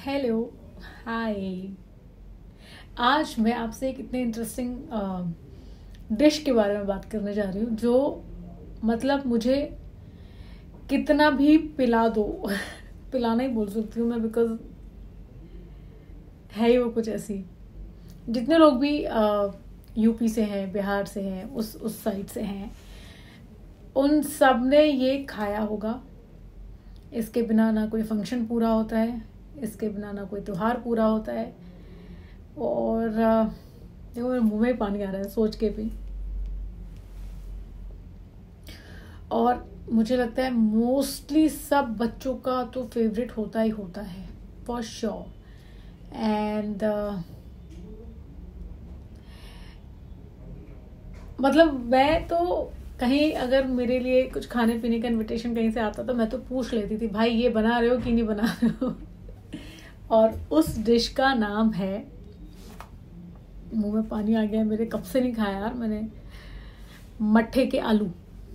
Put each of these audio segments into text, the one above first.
Hello, हाय। आज मैं आपसे एक इतने इंटरेस्टिंग डिश के बारे में बात करने जा रही हूँ जो मतलब मुझे कितना भी पिला दो पिलाना ही बोल सकती हूँ मैं, बिकॉज है ही वो कुछ ऐसी। जितने लोग भी यूपी से हैं, बिहार से हैं, उस साइड से हैं, उन सब ने ये खाया होगा। इसके बिना ना कोई फंक्शन पूरा होता है, इसके बिना ना कोई त्योहार पूरा होता है। और देखो मेरे मुंह में पानी आ रहा है सोच के भी। और मुझे लगता है मोस्टली सब बच्चों का तो फेवरेट होता ही होता है, फॉर श्योर। एंड मतलब मैं तो कहीं अगर मेरे लिए कुछ खाने पीने का इनविटेशन कहीं से आता तो मैं तो पूछ लेती थी, भाई ये बना रहे हो कि नहीं बना रहे हो। और उस डिश का नाम है, मुंह में पानी आ गया है मेरे, कब से नहीं खाया यार मैंने, मट्ठे के आलू।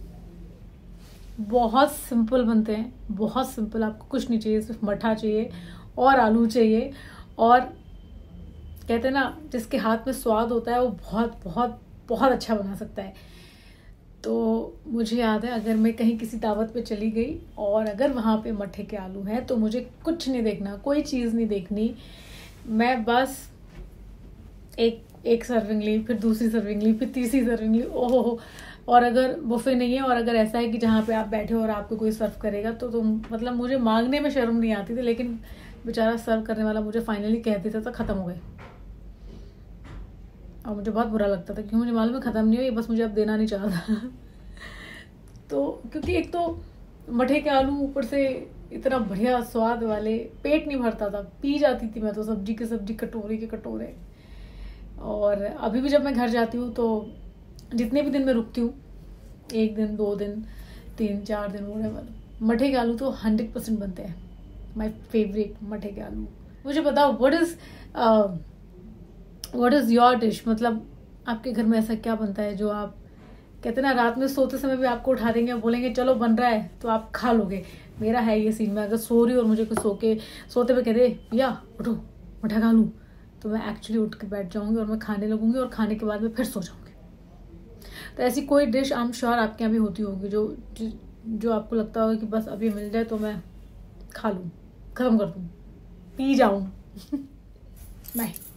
बहुत सिंपल बनते हैं, बहुत सिंपल। आपको कुछ नहीं चाहिए, सिर्फ मट्ठा चाहिए और आलू चाहिए। और कहते हैं ना, जिसके हाथ में स्वाद होता है वो बहुत बहुत बहुत अच्छा बना सकता है। तो मुझे याद है, अगर मैं कहीं किसी दावत पे चली गई और अगर वहाँ पे मट्ठे के आलू हैं तो मुझे कुछ नहीं देखना, कोई चीज़ नहीं देखनी। मैं बस एक सर्विंग ली, फिर दूसरी सर्विंग ली, फिर तीसरी सर्विंग ली। ओहो। और अगर बुफे नहीं है और अगर ऐसा है कि जहाँ पे आप बैठे हो और आपको कोई सर्व करेगा तो तुम मतलब मुझे मांगने में शर्म नहीं आती थी, लेकिन बेचारा सर्व करने वाला मुझे फाइनली कह देता था ख़त्म हो गए। और मुझे बहुत बुरा लगता था क्योंकि मुझे मालूम है ख़त्म नहीं हुई, बस मुझे अब देना नहीं चाहता। तो क्योंकि एक तो मठे के आलू ऊपर से इतना बढ़िया स्वाद वाले, पेट नहीं भरता था, पी जाती थी मैं तो सब्जी के सब्जी, कटोरे के कटोरे। और अभी भी जब मैं घर जाती हूँ तो जितने भी दिन मैं रुकती हूँ, 1 दिन 2 दिन 3 4 दिन होने वाले, मठे के आलू तो 100% बनते हैं। माई फेवरेट मठे के आलू। मुझे बताओ व्हाट इज़ योर डिश। मतलब आपके घर में ऐसा क्या बनता है जो आप कहते ना रात में सोते समय भी आपको उठा देंगे और बोलेंगे चलो बन रहा है तो आप खा लोगे। मेरा है ये सीन। मैं अगर सो रही हूँ और मुझे कुछ सोते हुए कह दे पिया उठो मठा खा लूँ, तो मैं एक्चुअली उठ के बैठ जाऊँगी और मैं खाने लगूंगी और खाने के बाद में फिर सो जाऊँगी। तो ऐसी कोई डिश आई एम श्योर आपके यहाँ भी होती होगी जो आपको लगता होगा कि बस अभी मिल जाए तो मैं खा लूँ, ख़त्म कर दूँ, पी जाऊँ। बाय।